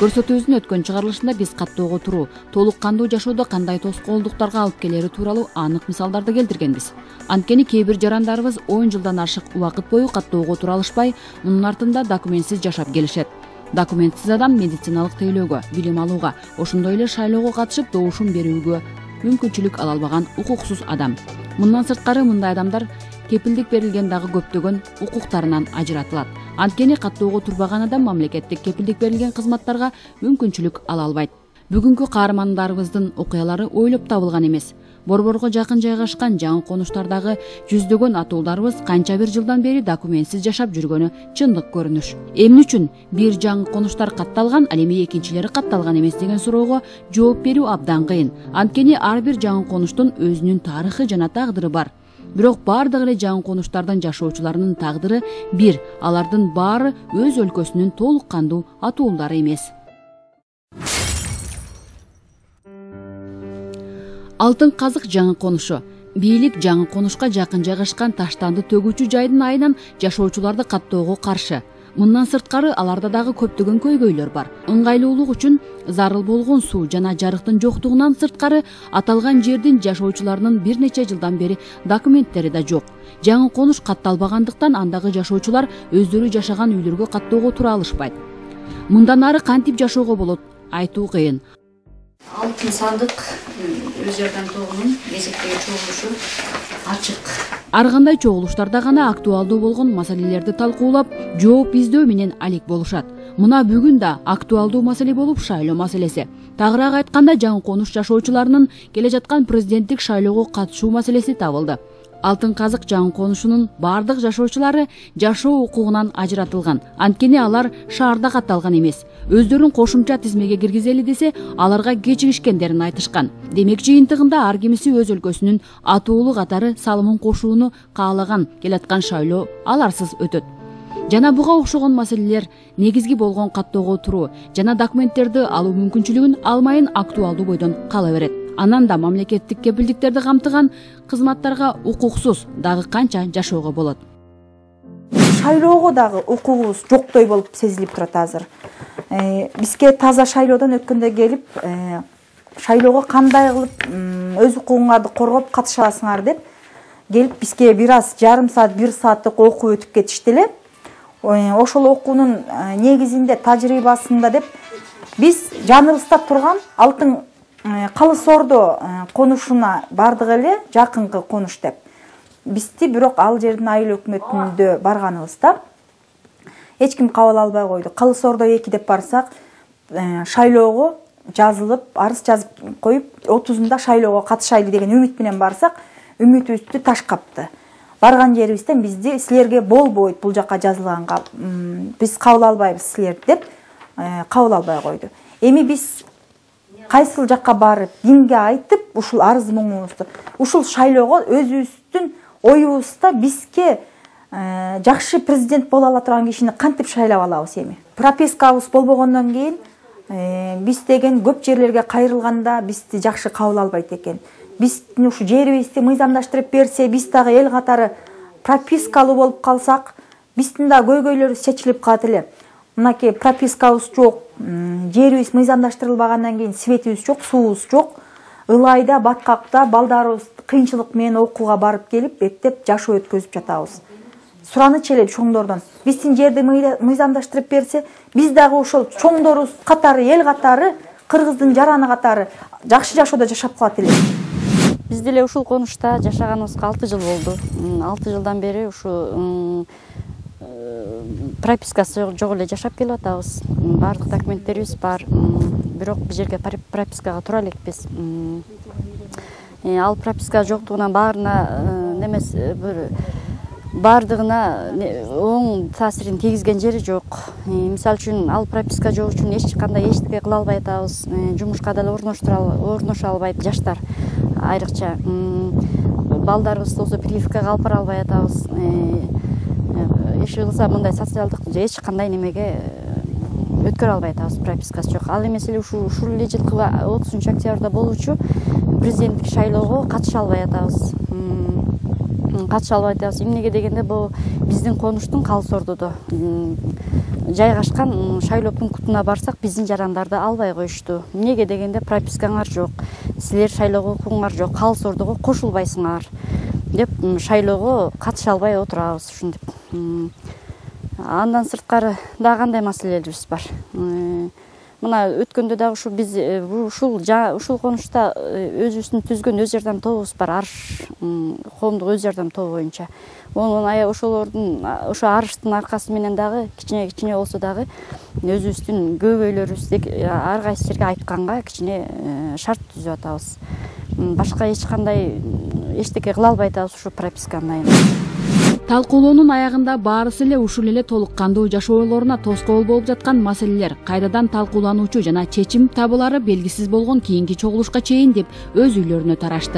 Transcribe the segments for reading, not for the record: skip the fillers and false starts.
Көрсөтүүбүздүн өткөн чыгарылышында биз каттоого туруу, толук кандуу жашоодо кандай тоскоолдуктарга алып келери тууралуу анык мисалдарды келтиргенбиз. Анткени кээ бир жарандарыбыз 10 жылдан ашык убакыт бою каттоого тура алышпай, мунун артында документсиз жашап келишет. Документсиз адам медициналык тейлөөгө, билим алууга, ошондой эле шайлоого катышып добушун берүүгө мүмкүнчүлүк ала албаган укуксуз адам. Мындан сырткары мындай адамдар кепилдик берилген дагы көптөгөн укуктарынан ажыратылат. Анткени каттоого турбаган адам мамлекеттик кепилдик берилген кызматтарга мүмкүнчүлүк ала албайт. Бүгүнкү каармандарыбыздын окуялары ойлоп табылган эмес. Борборго жакын жайгашкан жаңы конуштардагы жүздөгөн атуулдарыбыз канча бир жылдан бери документсиз жашап жүргөнү чындык көрүнүш. Эмне үчүн бир жаңы конуштар катталган, ал эми экинчилери катталган эмес деген суроого жооп берүү абдан кыйын. Анткени ар бир жаңы конуштун өзүнүн тарыхы жана тагдыры бар. Бирок бардык эле жаңы конуштардын жашоочуларынын тагдыры бир, алардын баары өз өлкөсүнүн толук кандуу атуулдары эмес. Алтын казык жаңы конушу. Бийлик жаңы конушка жакын жайгашкан таштанды төгүүчү жайдын айынан жашоочуларды каттоого каршы. Мындан сырткары аларда дагы көптөгөн көйгөйлөр бар. Ыңгайлуулук үчүн зарыл болгон суу жана жарыктын жоктугунан сырткары аталган жердин жашоочуларынын бир нече жылдан бери документтери да жок. Жаңы конуш катталбагандыктан андагы жашоочулар өздөрү жашаган үйлөргө каттоого тура алышпайт. Мындан ары кантип жашоого болот, айтуу кыйын. Алтын сандык өз жардам тобунун кезектеги чогулушу ачык. Ар кандай чогулуштарда гана актуалдуу болгон маселелерди талкуулап, жооп издөө менен алек болушат. Мына бүгүн да актуалдуу маселе болуп шайлоо маселеси. Тагыраак айтканда, жаңы конуш жашоочуларынын келе жаткан президенттик шайлоого катышуу маселеси табылды. Алтын казык жаңы конушунун бардык жашоочулары жашоо укугунан ажыратылган. Анткени алар шаарда катталган эмес. Өздөрүн кошумча тизмеге киргизели десе, аларга кечигишкендерин айтышкан. Демек жыйынтыгында ар кимиси өз өлкөсүнүн атуулу катары салымын кошууну каалаган келаткан шайлоо аларсыз өтөт. Жана буга окшогон маселелер негизги болгон каттоого туруу жана документтерди алуу мүмкүнчүлүгүн алмайын актуалдуу бойдон кала берет. Анан да мамлекеттик кепилдиктерди камтыган кызматтарга укуксуз дагы канча жашоого болот. Шайлоого дагы укугубуз жоктой болуп сезилип турат азыр. Бизге таза шайлоодон өткөндө келип, шайлоого кандай кылып өз укугуңарды коргоп катыша аласыңар деп келип бизге бир аз жарым саат, 1 сааттык окуу өтүп кетишти эле. Ошол окуунун негизинде тажрыйбасында деп биз жаныбызда турган алтын Калыс Ордо конушуна бардык эле, жакынкы конуш деп. Бизди бирок ал жердин айыл өкмөтүндө барганыбызда эч ким кабыл албай койду. Калыс Ордо 2 деп барсак, шайлоого жазылып, арыз жазып коюп, 30-ында шайлоого катышайлы деген үмүт менен барсак, үмүтүбүздү таш капты. Барган жерибизден бизди силерге болбойт бул жакка жазылганга, биз кабыл албайбыз силерди деп кабыл албай койду. Эми биз кайсыл жакка барып, кимге айтып, ушул арыз муңубузду, ушул шайлоого өзүбүздүн оюбузда бизге жакшы президент боло ала турган кишини кантип шайлап алабыз эми. Пропискабыз болбогондон кийин биз деген көп жерлерге кайрылганда бизди жакшы кабыл албайт экен. Биздин ушу жерибизди мыйзамдаштырып берсе, биз дагы эл катары пропискалуу болуп калсак, биздин да көйгөйлөрүбүз чечилип калат эле. Мынакей пропискабыз жок, жерибиз мыйзамдаштырылбагандан кийин светибиз жок, суубуз жок. Ылайда, баткакта балдарыбыз кыйынчылык менен окууга барып келип, эптеп жашоо өткөзүп жатабыз. Сураныч эле чоңдордон. Биздин жерди мыйзамдаштырып берсе, биз дагы ошол чоңдорубуз катары, эл катары, кыргыздын жараны катары жакшы жашоодо жашап калат эле. Биз деле ушул конушта жашаганыбызга 6 жыл болду. 6 жылдан бери ушу пропискасы жок эле жашап келип атабыз. Бардык документтерибиз бар. Бирок бул жерге пропискага тура элекпиз. Ал прописка жоктугунан баарына немес бардыгына оң таасирин тийгизген жери жок. Мисалы үчүн ал прописка жок үчүн эч кандай эчтеке кыла албай атабыз. Жумушка деле орноша албайт жаштар айрыкча. Балдарыбызды болсо прививкага алып бара албай атабыз. Эч кылса мындай социалдык эч кандай немеге өткөрө албай атабыз, пропискасы жок. Ал эмес эле ушул эле жылкы 30-октябрда болуучу президенттик шайлоого катыша албай атабыз. Эмнеге дегенде бул биздин конуштун Калыс Ордодо жайгашкан шайлоо пунктуна барсак биздин жарандарды албай коюшту. Эмнеге дегенде пропискаңар жок, силер шайлоого укугуңар жок, калыс ордого кошулбайсыңар деп шайлоого катыша албай отурабыз ушинтип. Андан сырткары дагы кандай маселелерибиз бар. Мына өткөндө дагы ушу биз ушул конушта өзүбүздүн түзгөн өз жардам тобубуз бар, Арыш коомдук өз жардам тобу боюнча. Ошолордун ошо арыштын аркасы менен дагы кичине болсо дагы өзүбүздүн көбөйлөрүбүздүк ар кайсы жерге айтканга кичине шарт түзүп атабыз. Башка эчтеке кыла албай атабыз ушу прописканын айынан. Талкуулоонун аягында баарысы эле ушул эле толук кандуу жашоолоруна тоскоол болуп жаткан маселелер кайрадан талкуулануучу жана чечим табылары белгисиз болгон кийинки чогулушка чейин деп өз үйлөрүнө тарашты.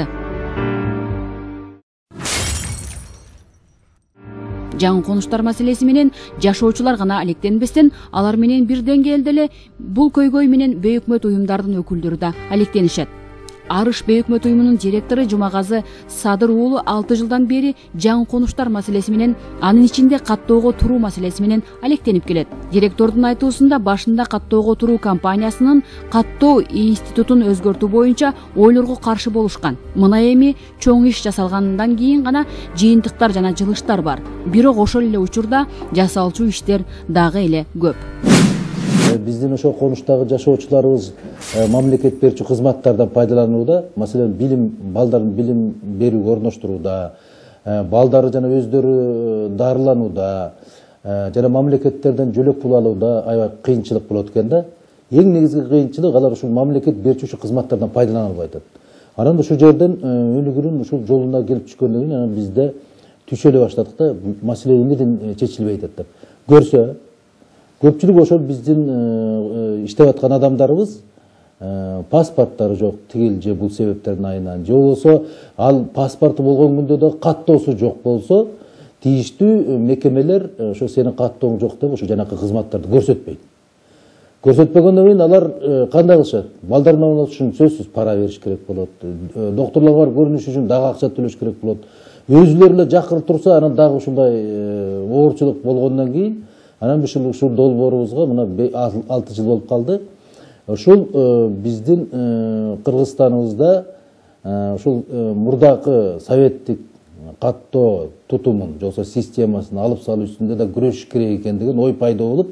Жаңы конуштар маселеси менен жашоочулар гана алектенбестен, алар менен бир деңгээлде эле бул көйгөй менен бейөкмөт уюмдардын өкүлдөрү да алектенишет. Арыш бейөкмөт уюмунун директору Жумагазы Садыр уулу 6 жылдан бери жаңы конуштар маселеси менен, анын ичинде каттоого туруу маселеси менен алектенип келет. Директордун айтуусунда башында каттоого туруу компаниясынын каттоо институтун өзгөртүү боюнча ойлорго каршы болушкан. Мына эми чоң иш жасалгандан кийин гана жыйынтыктар жана жылыштар бар. Бирок ошол эле учурда жасалчу иштер дагы эле көп. Биздин ошо конуштагы жашоочуларыбыз мамлекет берчү кызматтардан пайдаланууда, маселен балдардын билим берүүгө орноштурууда, балдары жана өздөрү дарыланууда, жана мамлекеттерден жөлөк пул алууда аябай кыйынчылык болот экен да. Эң негизги кыйынчылык алар ушул мамлекет берчү кызматтардан пайдалана албай атат. Анан ушул жерден өнүгүүнүн ушул жолуна келип түшкөндөн кийин анан бизде түшөлө баштадык да, маселе эмнеден чечилбей атат деп. Көрсө көпчүлүк ошол биздин иштеп аткан адамдарыбыз паспорттары жок, тигил же бул себептердин айынан, же болбосо ал паспорту болгон күндө да каттоосу жок болсо, тийиштүү мекемелер ошо сенин каттооң жок деп ошо жанакы кызматтарды көрсөтпөйт. Көрсөтпөгөндөн кийин алар кандай кылышат? Балдарын алыш үчүн сөзсүз пара бериш керек болот. Доктурларга барып көрүнүш үчүн дагы акча төлөш керек болот. Өзүлөрү эле жакыр турса, анан дагы ушундай оорчулук болгондон кийин анан ушул долбоорубузга мына 6 жыл болуп калды. Ушул биздин Кыргызстаныбызда ушул мурдакы советтик каттоо тутумун, жоксо системасын алып салуу үстүндө да күрөшүш керек экен деген ой пайда болуп,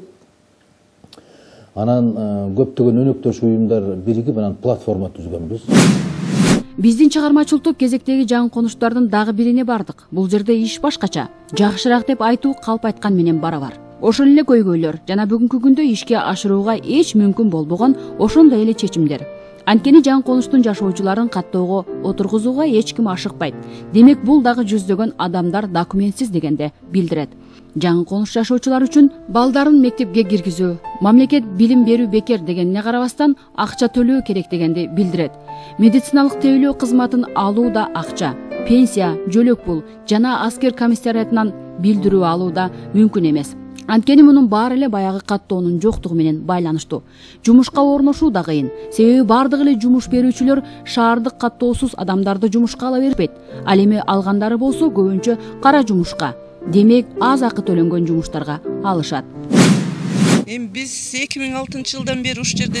анан көптөгөн өнөктөш уюмдар биригип анан платформа түзгөнбүз. Биздин чыгармачылыктык кезектеги жаңы конуштардын дагы бирине бардык. Бул жерде иш башкача. Жакшыраак деп айтуу калп айткан менен барабар. Ошол эле көйгөйлөр жана бүгүнкү күндө ишке ашырууга эч мүмкүн болбогон ошондой эле чечимдер. Анткени жаңы конуштун жашоочуларын каттоого отургузууга эч ким ашыкпайт. Демек бул дагы жүздөгөн адамдар документсиз дегенде билдирет. Жаңы конуш жашоочулар үчүн балдарын мектепке киргизүү, мамлекет билим берүү бекер дегенине карабастан акча төлөө керек дегенди билдирет. Медициналык тейлөө кызматын алуу да акча, пенсия, жөлөк пул жана аскер комиссариятынан билдирүү алуу да мүмкүн эмес. Анткени мунун баары эле баягы каттоонун жоктугу менен байланыштуу. Жумушка орношуу да кыйын. Себеби бардык эле жумуш берүүчүлөр шаардык каттоосуз адамдарды жумушка ала бербейт. Ал эми алгандары болсо көбүнчө кара жумушка. Демек аз акы төлөнгөн жумуштарга алышат. Эми биз 2006 жылдан бери ушул жерде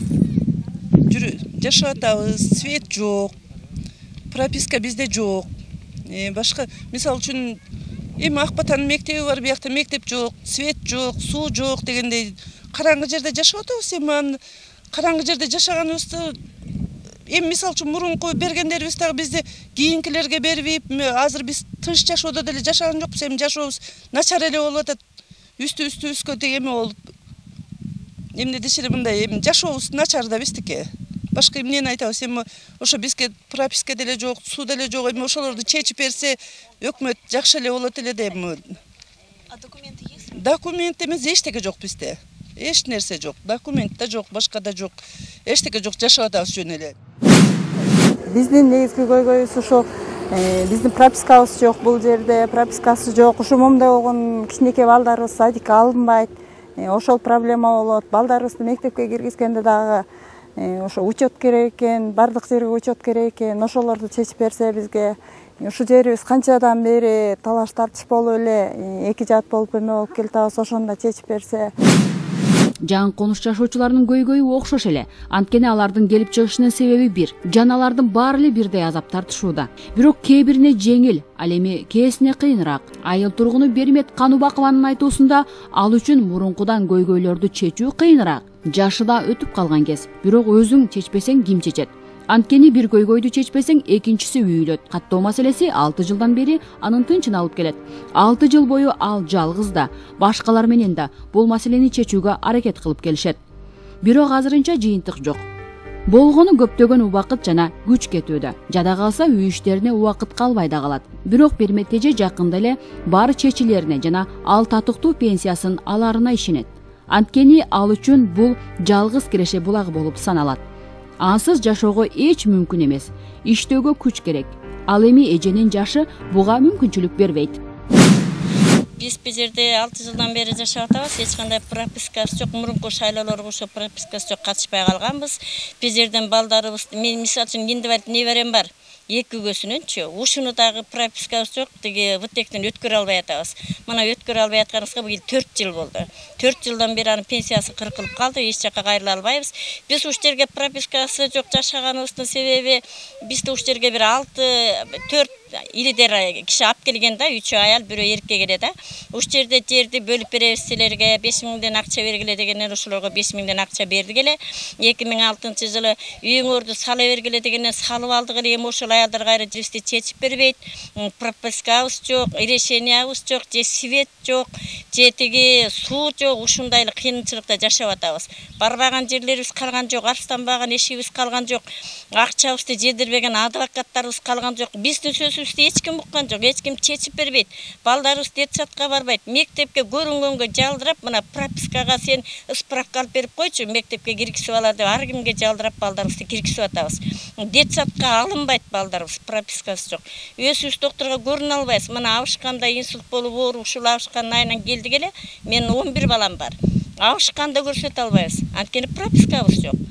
жашап атабыз. Свет жок. Прописка бизде жок. Башка мисалы үчүн эми Акбатанын мектеби бар, биякта мектеп жок, свет жок, суу жок дегендей караңгы жерде жашап атабыз. Эми караңгы жерде жашаганыбызды эми мисалы үчүн мурунку бергендерибиз дагы бизди кийинкилерге бербейт. Азыр биз тынч жашоодо деле жашаган жокпуз. Эми жашообуз начар эле болуп атат. Үстүбүзгө эми болуп. Эмне дешире мындай, эми жашообуз начар да биздики. Башка эмнени айтабыз? Эми ошо бизге прописка деле жок, суу деле жок. Эми ошолорду чечип берсе, өкмөт жакшы эле болот эле да эми. А документи есть? Документ эмес, эчтеке жок бизде. Эч нерсе жок. Документ да жок, башка да жок. Эчтеке жок, жашап атабыз жөн эле. Биздин негизги көйгөйүбүз ушул. Биздин пропискабыз жок бул жерде, пропискасы жок. Ушу момундай болгон кичинекей балдарыбыз садикке алынбайт. Ошол проблема болот. Балдарыбызды мектепке киргизгенде дагы ошо учет керек экен, бардык жерге учет керек экен, ошолорду чечип берсе бизге. Ушул жерибиз канчадан бери талаш тартыш болуп эле 2 жат болуп эме болуп келатабыз, ошону да чечип берсе. Жаңы конуш жашоочулардын көйгөйү окшош эле. Анткени алардын келип чыгышынын себеби бир. Жаналардын баары эле бирдей азап тартышууда. Бирок кээ бирине жеңил, ал эми кээсине кыйыныраак. Айыл тургуну Беримет Канубакованын айтуусунда ал үчүн мурункудан көйгөйлөрдү чечүү кыйыныраак. Жашы да өтүп калган кез. Бирок өзүң чечпесең ким чечет? Анткени бир көйгөйдү чечпесең экинчиси үйүлөт. Каттоо маселеси 6 жылдан бери анын тынчын алып келет. 6 жыл бою ал жалгыз да, башкалар менен да бул маселени чечүүгө аракет кылып келишет. Бирок азырынча жыйынтык жок. Болгону көптөгөн убакыт жана күч кетүүдө. Жада калса үй иштерине убакыт калбай да калат. Бирок Беримет эже жакында эле баары чечилерине жана ал татыктуу пенсиясын аларына ишенет. Анткени ал үчүн бул жалгыз киреше булагы болуп саналат. Ансыз жашоого эч мүмкүн эмес. Иштөөгө күч керек. Ал эми эженин жашы буга мүмкүнчүлүк бербейт. Биз бул жерде 6 жылдан бери жашап атабыз. Эч кандай пропискасы жок. Мурунку шайлоолорго ошо пропискасы жок, катышпай калганбыз. Бул жерден балдарыбыз, мен мисалы үчүн Киндибайт неберем бар. 2 көсүнөнчү. Ушуну дагы пропискасы жок, деги вытектен өткөрө албай атабыз. Мына өткөрө албай атканыбызга бул 4 жыл болду. 4 жылдан бери анын пенсиясы кыркылып калды, эч жакка кайрыла албайбыз. Биз уш жерге пропискасы жок жашаганыбыздын себеби бизде уш жерге бир 4 илидер киши алып келген да, 3 аял, 1 эркек эле да. Уш жерде жерди бөлүп беребиз силерге, 5000ден акча бергиле дегенден ошолорго 5000ден акча бердик эле. 2006-жылы үйүңөрдү сала бергиле дегенден салып алдык эле. Эми ошол аялдар кайра бизди чечип бербейт. Пропискабыз жок, решениябыз жок, же свет жок, же тиги суу жок. Ушундай эле кыйынчылыкта жашап атабыз. Барбаган жерлерибиз калган жок, арстанбаган эшигибиз калган жок. Акчабызды жедирбеген адвокаттарыбыз калган жок. Биздин сөзүбүздү эч ким уккан жок, эч ким чечип бербейт. Балдарыбыз детсадка барбайт. Мектепке көрүнгөнгө жалдырап, мына пропискага сен справка алып берип койчу, мектепке киргизип алар деп ар кимге жалдырап балдарыбызды киргизип атабыз. Детсадка алынбайт балдарыбыз, пропискасы жок. Өзүбүз докторго көрүнө албайбыз. Мына абышканда инсульт болуп ооруп, ушул абышканын айынан келдик эле. Менин 11 балам бар. Абышканда көрсөтө албайбыз. Анткени пропискабыз жок.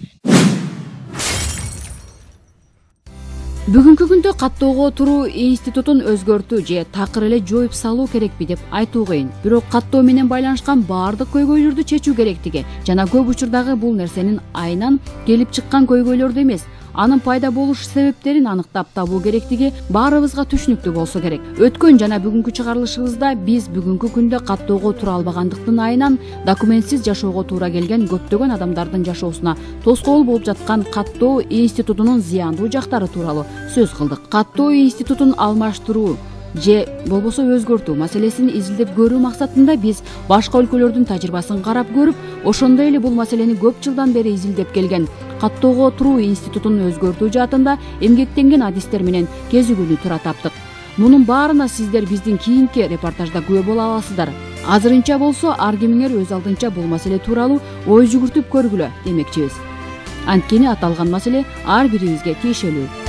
Бүгүнкү күндө каттоого туруу институтун өзгөртүү же такыр эле жоюп салуу керекпи деп айтуу кыйын. Бирок каттоо менен байланышкан баардык көйгөйлөрдү чечүү керектиги жана көп учурдагы бул нерсенин айынан келип чыккан көйгөйлөрдү эмес, анын пайда болуш себептерин аныктап табуу керектиги баарыбызга түшүнүктүү болсо керек. Өткөн жана бүгүнкү чыгарылышыбызда биз бүгүнкү күндө каттоого тура албагандыктын айынан документсиз жашоого туура келген көптөгөн адамдардын жашоосуна тоскоол болуп жаткан каттоо институтунун зыяндуу жактары тууралуу сөз кылдык. Каттоо институтун алмаштыруу же болбосо өзгөртүү маселесин изилдеп көрүү максатында биз башка өлкөлөрдүн тажрыйбасын карап көрүп, ошондой эле бул маселени көп жылдан бери изилдеп келген каттоого туруу институтун өзгөртүү жаатында эмгектенген адистер менен кезигүүнү туура таптык. Мунун баарына сиздер биздин кийинки репортажда күбө боло аласыздар. Азырынча болсо ар кимиңер өз алдынча бул маселе тууралуу ой жүгүртүп көргүлө демекчибиз. Анткени аталган маселе ар бирибизге тиешелүү.